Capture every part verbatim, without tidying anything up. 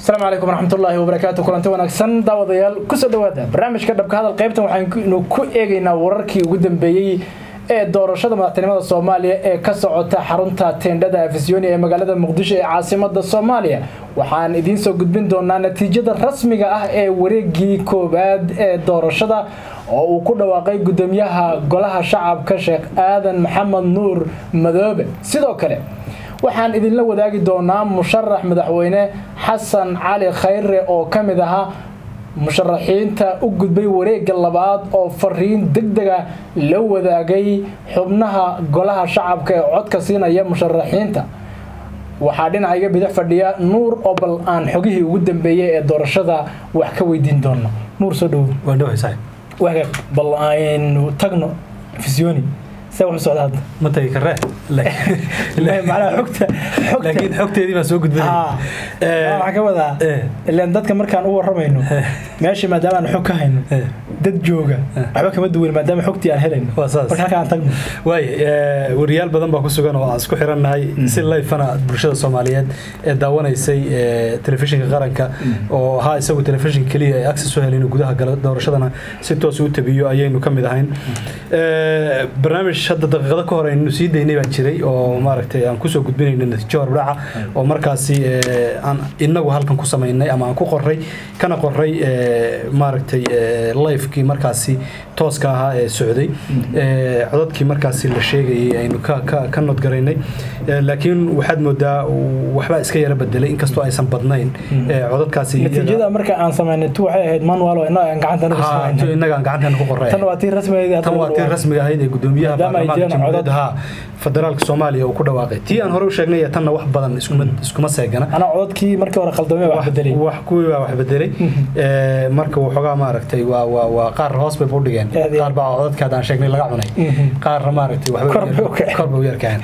السلام عليكم ورحمة الله وبركاته. كلنتي wanaagsan daawadayaal ku soo dhawaada barnaamijka dhabka hadal qaybtan waxaan ku eegaynaa wararkii ugu dambeeyay ee doorashada madaxtinimada Soomaaliya ee ka socota xarunta teendhada Afisyooni ee magaalada Muqdisho ee caasimadda Soomaaliya. waxaan idin soo gudbin doonaa natiijada rasmiga ah ee wareegii koobaad ee doorashada oo uu ku dhawaaqay gudoomiyaha golaha shacabka Sheekh Aadan Maxamed Nuur Madoobe. sidoo kale waxaan idin la wadaagi doonaa musharax madaxweyne Xasan Cali Khayre oo kamid aha musharaxiinta u gudbay wareegga labaad oo fariin degdeg ah la wadaagay xubnaha golaha shacabka ee codka siinaya musharaxiinta. waxaa dhinaciga bidix fadhiya Nuur Obal aan xogihii ugu dambeeyay ee doorashada wax ka weydiin doono. Nuur soo dhaw. waan dhawahay saay waxa bal aynu tagno Afisyooni سوي سؤال ما تيجي كره لا لا معنا حكته لكن حكته دي ما سوق قد بدي اه ما كودا اللي dadka markaan u waramayno meeshii maadaama aan xog ka hayno dad jooga waxba kama duwan maadaama xogtii aan helayno marka halka aan tagno way wariyaal badan baa ku sugan oo aan isku xiranahay si live ana bulshada Soomaaliyeed ee daawanaysay telefishinka qaranka oo ha isagu telefishin kaliya ay access u heleen gudaha doorashadana si toos u tabiyo ayaynu kamid ahayn ee barnaamij hadda daqiiqada ka hor aynu sii deynay baa jiray oo maaragtay aan ku soo gudbinayno natiijo horbaca oo markaasi aan inagu halkan ku sameynay ama aan ku qoray kana qoray maaragtay live-kii markaasi tooska ahaa ee socday ee codadkii markaasi la sheegay aynu ka ka nod gareynay laakiin waxaad moodaa waxba iska yara bedelay inkastoo aysan badnayn codadkaasi natiijada marka aan sameynay tu waxay ahayd manual oo inaga gacanta ku sameynay inaga gacanta ku qoray tan waa tii rasmiga tan waa tii rasmiga ahayd ee gudoomiyaha baarlamaanka federaalka Soomaaliya oo ku dhawaaqay tii aan hore u sheegnay tan wax badan isku iskuma seegana ana codadkii markii hore khaldamay wax bedelay wax kuwii wax bedelay ee marka wuxuga maaragtay waa waa waa qaar hoos bay u dhigeen qaar baa codadka aan sheegnay laga cunay qaar maaragtay waxba korba u yarkaan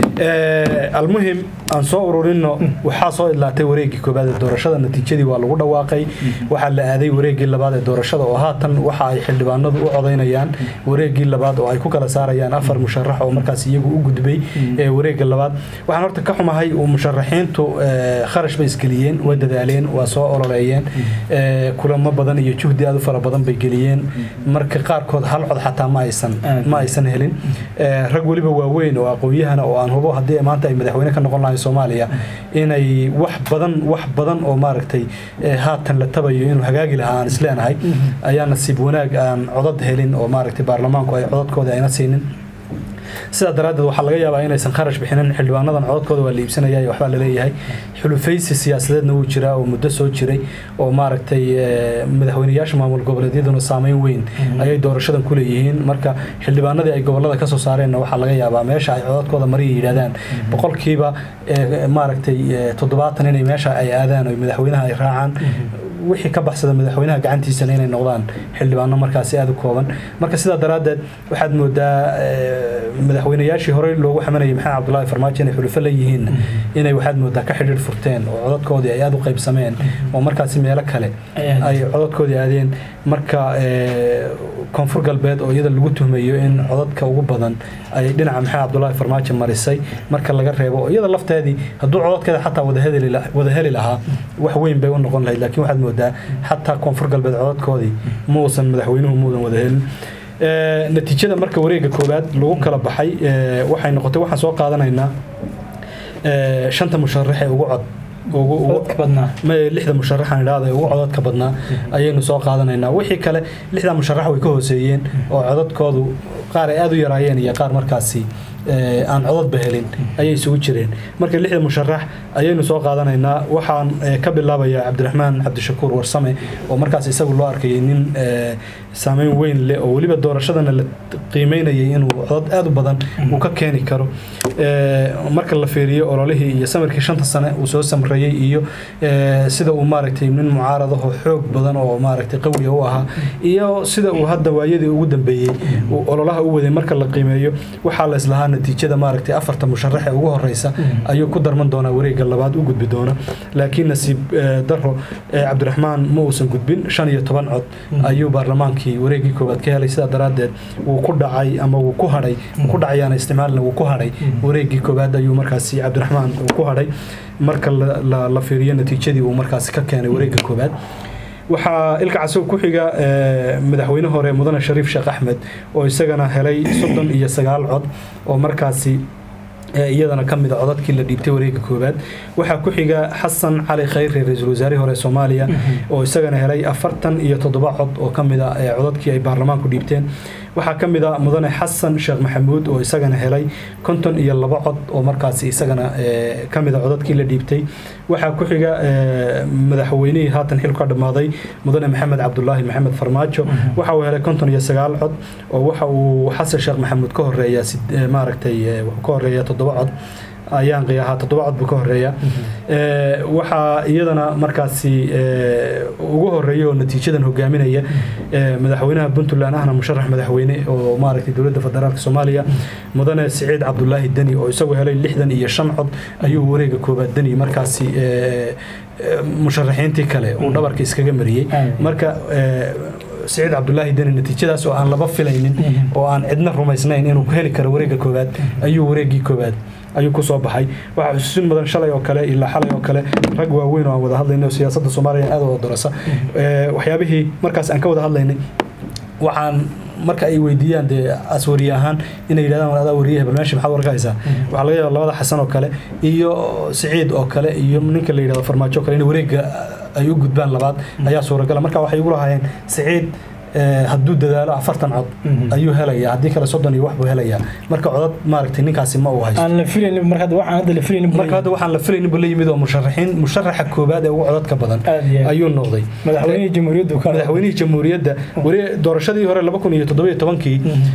ee almuhim aan soo ururino waxa soo idlaatay wareegii koobaad ee doorashada natiijadii waa lagu dhawaaqay waxa la aaday wareegii labaad ee doorashada oo haatan waxa ay xildhibaanadu u codeynayaan wareegii labaad oo ay ku kala saarayaan afar musharax oo markaas iyagu u gudbay ee wareegga labaad waxaan horta ka xumahay oo musharaxiintu kharash bay isgeliyeen way dadaaleen waa soo ololeeyeen ee kulamo badan iyo juhdi aad u fara badan bay geliyeen marka qaar kood hal cod xataa ma aysan ma aysan helin ee rag waliba waaweyn oo aqoonyahana oo aan hubo hadii maanta ay madaxweyne ka noqon lahayn Soomaaliya inay wax badan wax badan oo maaragtay haatan la tabayo inuu hagaagi lahaa isleenahay ayaa nasiib wanaag aan codad helin oo maaragtay baarlamaanku ay codadkooda ayna siinin sida daraadad waxa laga yaabaa inaysan kharash bixinin xildhibaanadan codadkooda waa liibsanayay waxba la leeyahay xulufaysi siyaasadeedna uu jira oo muddo soo jiray oo maaragtay madaxweynayaasha maamul goboleedyaduna saameyn weyn ayay doorashadan ku leeyihiin marka xildhibaanadii ay gobolada ka soo saareen waxa laga yaabaa meesha ay codadkooda mariyay yiraahdaan boqolkiiba maaragtay toddobaatan inay meesha ay aadaan oo madaxweynaha ay raacaan wixii ka baxsada madaxweynaha gacantiisa inay noqdaan xildhibaano markaas aad u kooban marka sida daraadeed waxaad moodaa madaxweynayaashii hore loogu xamanayay Maxamed Cabdullaahi Farmaajo inay xulufo leeyihiin inay waxaad moodaa ka xidhiir furteen oo codadkoodii ay aad u qaybsameen oo markaas meelo kale ay codadkoodii aadeen marka koonfur galbeed oo iyada lagu tuhmayo in codadka ugu badan ay dhinaca Maxamed Cabdullaahi Farmaajo marisay marka laga reebo iyada lafteedii hadduu codadkeeda xataa wada heli wada heli lahaa wax weyn bay u noqon lahayd laakiin waxaad moodaa حتى كونفور قلب عودكودي موسن مدحوينه موdan wada helin ee natiijada marka wareegga koobaad lagu kala baxay ee waxay noqotay waxa soo qaadanaynaa ee shanta musharax ee ugu cod ugu ugu badnaa ma lixda musharaxan ilaada ugu codadka badnaa ayaynu soo qaadanaynaa wixii kale lixda musharax way ka hooseeyeen oo codadkoodu qaar ay aad u yaraayeen iyo qaar markaasi ee aan codad bahelin ayay isugu jireen marka lixda musharax ayaynu soo qaadanaynaa waxaan ka bilaabayaa Cabdiraxmaan Cabdishakuur Warsame oo markaas isagu loo arkay nin saameyn weyn leh oo waliba doorashadana la qiimeynayay inuu cod aad u badan uu ka keeni karo ee marka la fiiriyo ololihii iyo samarkii shanta sano uu soo samreeyay iyo sida uu maaragtay nin mucaarado xoog badan oo maaragtay qawi u ahaa iyo sida uu hadda waayadii ugu dambeeyay uu ololaha u waday marka la qiimeeyo waxa la islahaa natiijada maaragtay afarta musharax ee ugu horeysa ayuu ku darman doonaa wareegga labaad u gudbi doona laakiin nasiib daro cabdiraxmaan ma uusan gudbin shan iyo toban cod ayuu baarlamaankii wareeggii koowaad ka helay sidaa daraaddeed wuu ku dhacay ama wuu ku hadhay ku dhacayaana isticmaalna wuu ku hadhay wareeggii koowaad ayuu markaasi cabdiraxmaan uu ku hadhay marka la fiiriyo natiijadii uu markaasi ka keenay wareegga koowaad waxaa ilka casoo ku xiga madaxweyne hore mudane shariif sheekh axmed oo isagana helay soddon iyo sagaal cod oo markaasi iyadana ka mid ah codadkii la dhiibtay wareegga koowaad waxaa ku xiga xasan cali khayre ra'iisul wasaarihii hore Soomaaliya oo isagana helay afartan iyo toddoba cod oo ka mid ah codadkii ay baarlamaanku dhiibteen waxaa ka mid ah mudane xasan sheekh maxamuud oo isagana helay konton iyo laba cod oo markaasi isagana ka mid ah codadkii la dhiibtay waxaa ku xiga madaxweynihii haatan xilka dhamaaday mudane maxamed cabdullaahi maxamed farmaajo waxa uu helay konton iyo sagaal cod oo waxa uu xasan sheekh maxamuud ka horeeya maaragtay wuxuu ka horeeya toddoba cod ayaan qiyaha toddoba cod buu ka horeeya waxaa iyadana markaasi ugu horeeya oo natiijadan hogaaminaya madaxweynaha Puntland ahna musharax madaxweyne oo maaragtay dawladda federaalka Soomaaliya mudane Saciid Cabdullaahi Dani oo isagu helay lixdan iyo shan cod ayuu wareegga koowaad Dani markaasi musharaxiintii kale uu dhabarka iskaga mariyay marka سعيد عبد الله دين النتيجة سو أن لبا فيلين أو أن عدنا رميسنين إنه كهلي كرووريج كوباد أيو وريجي كوباد أيو كصوب حي وحسين مدن شلي وكلا إلا حلي وكلا رجوا وين وهذا هذا إنه سياسة الصومالية هذا الدراسة وحيابه مركز أنك وده هذا إنه وعن marka ay weydiyaan de aswariyahan inay yiraahdaan walaada wariyaha barnaamij maxaa warkaysa waxa laga yaabaa labada xasan oo kale iyo Saciid oo kale iyo ninka la yiraahdo farmaajo kale in wareega ay u gudbaan labaad ayaa suuragal marka waxay ugu lahaayeen Saciid hadduu dadaalo afartan cod ayuu helaya haddii kale soddon iyo wax buu helaya marka codad maaragtay ninkaasi ma uu haysto aan la filaynin marka waxaan hadda la filaynin marka hadda waxaan la filaynin buu leeyimid oo musharaxiin musharaxa koobaad ee ugu codadka badan ayuu noqday madaxweynaha jamhuuriyadda madaxweynaha jamhuuriyadda wari doorashadii hore laba kun iyo toddoba iyo tobankii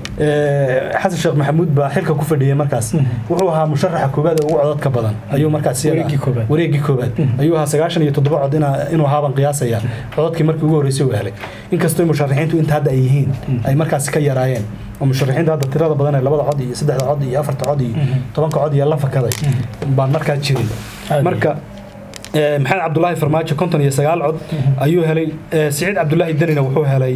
ee xasan sheekh maxamuud baa xilka ku fadhiyay markaas wuxuu ahaa musharaxa koobaad ee ugu codadka badan ayuu markaas wareegii koobaad ayuu ahaa sagaashan iyo toddoba cod inuu haaban qiyaasaya codadkii markii ugu horeysay uu helay inkastoo musharaxiin inta hadda ay yihiin ay markaas ka yaraayeen oo musharaxiinta hadda tirada badan ee labada cod iyo saddexda cod iyo afarta cod iyo tobanka cod iyo la fakaday baan markaa jirin marka maxamed cabdullaahi farmaajo konton iyo sagaal cod ayuu helay Saciid Cabdullaahi Danina wuxuu helay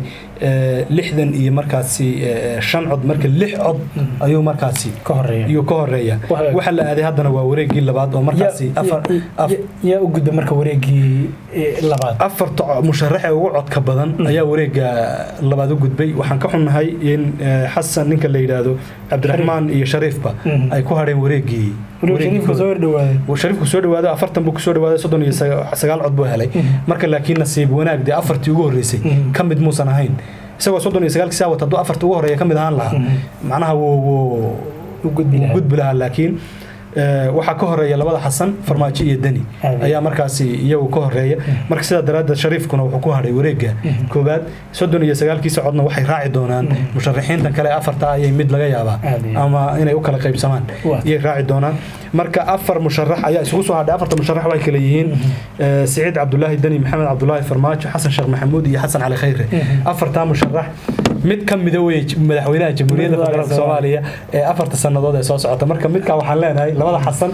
lixdan iyo markaasi shan cod marka lix cod ayuu markaasi ka horeeya iyo ka horeeya waxa la aaday hadana waa wareegii labaad oo markaasi afar ya u gudba marka wareegii labaad afarta musharax ugu codka badan ayaa wareega labaad u gudbay waxaan ka xunnahay in xasan ninka la yiraahdo Cabdiraxmaan iyo Shariifba ay ku hareen wareegii shariifku soo dhawaado oo shariifku soo dhawaado afartan buu soo dhawaado soddon iyo sagaal cod buu helay marka laakiin nasiib wanaag de afartii ugu horeysay kamid muusan ahayn isagoo soddon iyo sagaal kiisa wata afartii ugu horeeyay kamid ahaan lahaa macnaha wuu u gudbi lahaa laakiin waxa ka horeeya labada xasan farmaajo iyo Dani ayaa markaasi iyagu ka horeeya marka sida daraadda shariifkuna wuxuu ku haray wareega koobaad soddon iyo sagaal kiisa codna waxay raaci doonaan musharaxiinta kale afarta ay mid laga yaabaa ama inay u kala qaybsamaan iyo raaci doonaan marka afar musharax ayaa isugu soo hadhay afarta musharax way kala yihiin Saciid Cabdullaahi Dani Maxamed Cabdullaahi Farmaajo Xasan Sheekh Maxamuud iyo Xasan Cali Khayre afarta musharax mid ka mid ah madaxweynaha jamhuuriyadda federaalka Soomaaliya ee afarta sanadood ee soo socota marka midka waxaan leenahay labada xasan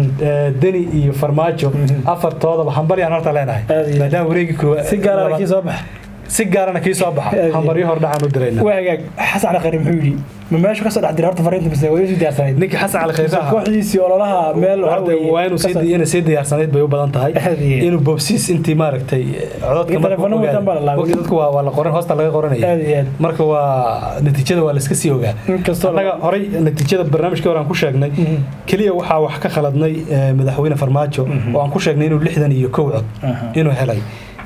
Dani iyo Farmaajo afartooda hambariyaan horta leenahay maadaama wareegi koowaad si gaar ah kii soo bax si gaar ah kii soo bax hambariyo hor dhacaan u dirayna waagaag Xasan Cali Khayre muxuu yiri ma meesha ka soo dhax diray horta fariinta bas way sii diyaarsanayd ninka Xasan Cali Khayre kooxdiisii ololaha meel waa inuu sii inuu sii diyaarsanayd bay u badan tahay inuu bobsiis intii maaragtay codadka dadku waa waa la qoran hoosta laga qoranaya marka waa natiijada waa la iska sii ogaa inkastoo laga horay natiijada barnaamijka hore aan ku sheegnay kaliya waxa wax ka khaladnay madaxweyne Farmaajo oo aan ku sheegnay inuu lixdan iyo kow cod inuu helay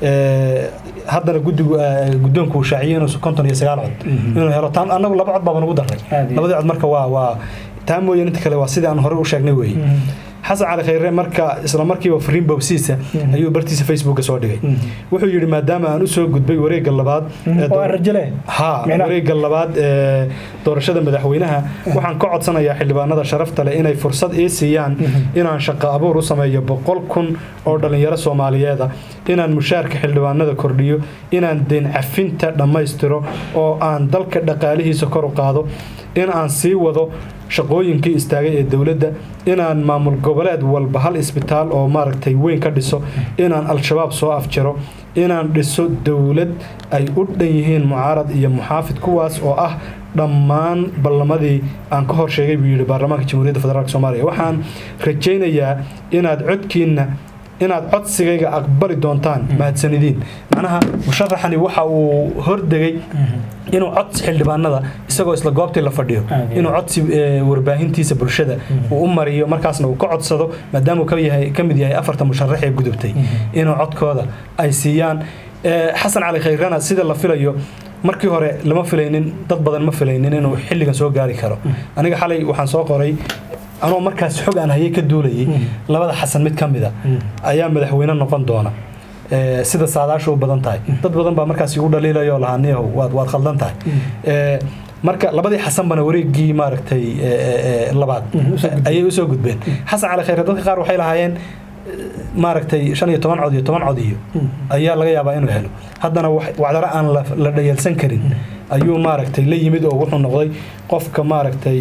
haddana guddigu guddoonku uu shaaciyay inuu konton iyo sagaal cod inuu helo taan anagu laba cod baa nagu daray labadii cod marka waa waa taan mooyeen inta kale waa sidii aan hore u sheegnay weey xasan cali khayre marka isla markiiba fariin bobsiisa ayuu bartiisa Facebook soo dhigay wuxuu yiri maadaama aan u soo gudbay wareegga labaad oo rajale ha wareegga labaad ee doorashada madaxweynaha waxaan ka codsanayaa xildhibaanada sharafta leh inay fursad ay siiyaan inaan shaqo abuur u sameeyo boqol kun oo dhalinyaro Soomaaliyeed inaan mushaarka xildhibaanada kordhiyo inaan deyn cafinta dhammaystiro oo aan dalka dhaqaalihiisa kor u qaado in aan sii wado shaqooyinkii istaagay ee dowladda inaan maamul goboleed walba hal isbitaal oo maaragtay weyn ka dhiso inaan al-shabaab soo afjaro inaan dhiso dowlad ay u dhan yihiin mucaarad iyo muxaafid kuwaas oo ah dhammaan ballamadii aan ka hor sheegay buu yidhi baarlamaanka jamhuuriyadda federaalk soomaaliya waxaan rajaynayaa inaad codkiinna inaad codsigayga aqbali doontaan mahadsanidin macnaha musharaxani waxa uu hordegay inuu codsi xildhibaanada isagoo isla goobtii la fadhiyo inuu codsi warbaahintiisa bulshada uu u mariyo markaasna uu ka codsado maadaama uu ka yahay ka mid yahay afarta musharax ee gudubtay inuu codkooda ay siiyaan xasan cali khayrana sida la filayo markii hore lama filaynin dad badan ma filaynin inuu xilligan soo gaari karo aniga xalay waxaan soo qoray anoo markaas xog aan hayay ka duulayay labada xasan mid ka mid a ayaa madaxweyne noqon doona sida saadaashu u badan tahay dad badan baa markaas igu dhaliilayo lahaaniyahow waad waad khaldan tahay marka labadii xasan bana wareegii maaragtay labaad ayay u soo gudbeen xasan cali khayre dadka qaar waxay lahaayeen maaragtay shan iyo toban cod iyo toban cod iyo ayaa laga yaabaa inuu helo haddana wacdaro aan la dhayalsan karin ayuu maaragtay la yimid oo wuxuu noqday qofka maaragtay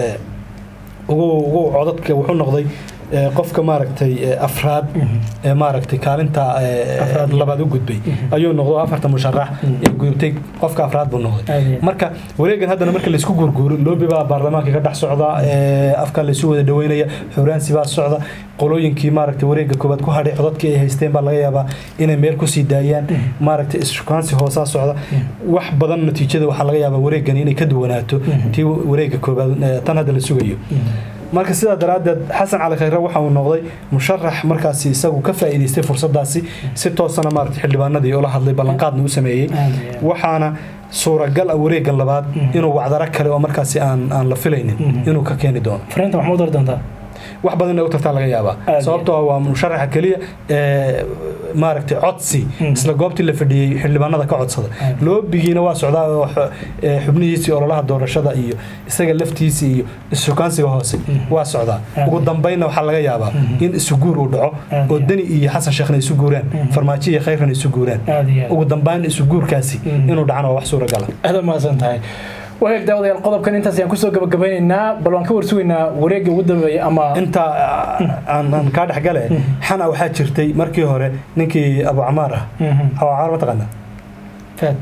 ugu ugu codadka wuxuu noqday qofka maaragtay afraad ee maaragtay kaalinta labaad u gudbay ayuu noqdo afarta musharax ee gudubtay qofka afraad buu noqday marka wareegan haddana marka la isku gurguuro loobi baa baarlamaanka ka dhex socda afka la isu wada dhaweynaya xuraansi baa socda qolooyinkii maaragtay wareega koobaad ku hadhay codadkii ay haysteen baa laga yaabaa inay meel ku sii daayaan maaragtay ishukaansi hoosaa socda wax badan natiijada waxaa laga yaabaa wareegan inay ka duwanaato tii wareega koobaad tan hadda la sugayo marka sidaa daraaddeed xasan cali khayre waxa uu noqday musharax markaasi isagu ka faa'iidaystay fursadaasi si toosana maaragtay xildhibaanadii ula hadlay ballanqaadna u sameeyey waxaana suuragal ah wareegan labaad inuu wacdaro kale oo markaasi aan aan la filaynin inuu ka keeni doono fariinta maxamuud war doontaa wax badan u tartaa laga yaabaa sababtoo waa musharaxa kaliya ee maaragtay codsi isla goobtii la fadhiyay xildhibaanada ka codsada loobigiina waa socdaa oo xubnihiisii ololaha doorashada iyo isaga laftiisii iyo isukaansiga hoose waa socdaa ugu dambeynna waxaa laga yaabaa in isuguur uu dhaco oo dani iyo xasan sheekhna isu guuraan farmaajo iyo khayrna isu guuraan ugu dambeyn isuguurkaasi inuu dhacana waa wax suuragal ah aad ma santahay وهيك داود القضب كان أنت سيكون سوق بجبيننا بلون كور سوينا وريج ودم أما أنت عن عن كاد حجله حنا واحد شرتي مركي هره نكي أبو عمارة أو عارة تغنى فاد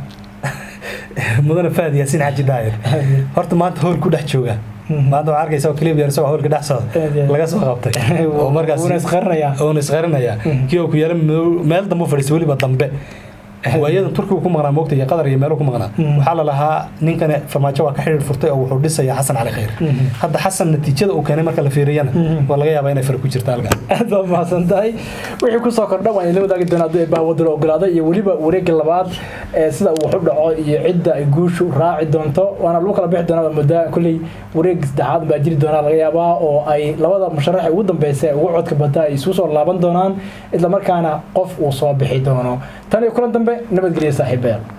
مدن فاد ياسين حج داير هرت ما تهور كده حشوجا ما دو عارك يسوي كليب يرسوا هور كده حصل لقى سوق غبطي ومركز ونسخرنا يا ونسخرنا يا كيو كيرم مال دمو فريسولي بدمبه waayadan turkiga ku maqnaa moogta iyo qadar iyo meelo ku maqnaa waxaa la lahaa ninkan farmaajo waa ka xiriir furtay oo wuxuu dhisaya xasan cali khayr hadda xasan natiijada uu keenay marka la fiiriyana waa laga yaabaa inay far ku jirto halka aad baa mahadsantahay wixii ku soo kordha waan la wadaagi doonaa dad baa wadar ogolaada iyo waliba wareeg labaad ee sida uu wuxuu dhaco iyo cidda ay guushu raaci doonto waana lagu kala bixi doonaa muddo kulli wareeg saddexaad baa jiri doonaa laga yaabaa oo ay labada musharax ugu dambeysay ugu codka bata ay isu soo laaban doonaan isla markaana qof uu soo bixi doono tan iyo kulan dambe nabadgelyo saaxiibayaal